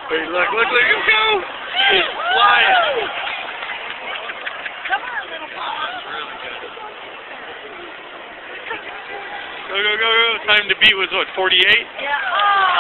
Wait, look, go! He's flying! Come on, little boy. Go. Time to beat was what, 48? Yeah. Oh.